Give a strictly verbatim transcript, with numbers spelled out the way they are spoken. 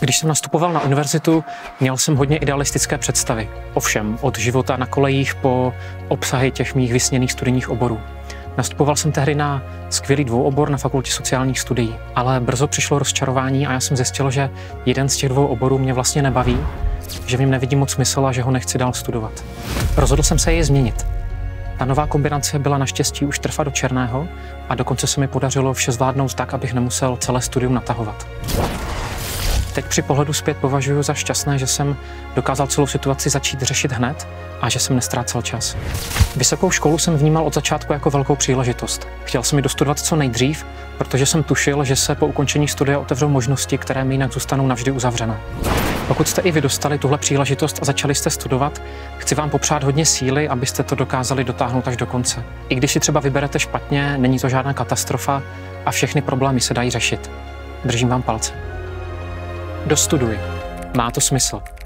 Když jsem nastupoval na univerzitu, měl jsem hodně idealistické představy. Ovšem, od života na kolejích po obsahy těch mých vysněných studijních oborů. Nastupoval jsem tehdy na skvělý dvouobor na fakultě sociálních studií, ale brzo přišlo rozčarování a já jsem zjistil, že jeden z těch dvou oborů mě vlastně nebaví, že v něm nevidím moc smysl a že ho nechci dál studovat. Rozhodl jsem se jej změnit. Ta nová kombinace byla naštěstí už trfa do černého a dokonce se mi podařilo vše zvládnout tak, abych nemusel celé studium natahovat. Teď při pohledu zpět považuji za šťastné, že jsem dokázal celou situaci začít řešit hned a že jsem nestrácel čas. Vysokou školu jsem vnímal od začátku jako velkou příležitost. Chtěl jsem ji dostudovat co nejdřív, protože jsem tušil, že se po ukončení studia otevřou možnosti, které mi jinak zůstanou navždy uzavřené. Pokud jste i vy dostali tuhle příležitost a začali jste studovat, chci vám popřát hodně síly, abyste to dokázali dotáhnout až do konce. I když si třeba vyberete špatně, není to žádná katastrofa a všechny problémy se dají řešit. Držím vám palce. Dostuduj. Má to smysl.